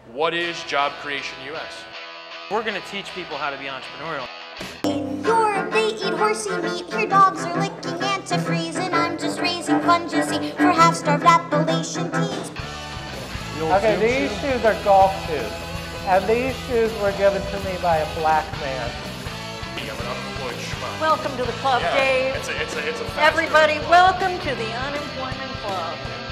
What is Job Creation US? We're going to teach people how to be entrepreneurial. In Europe they eat horsey meat, here dogs are licking antifreeze, and I'm just raising funds, you see, for half-starved Appalachian teens. Okay, these shoes are golf shoes, and these shoes were given to me by a black man. I'm an unemployed schmuck. Welcome to the club, Yeah, Dave. it's a fast Everybody, food club. welcome to the Unemployment Club.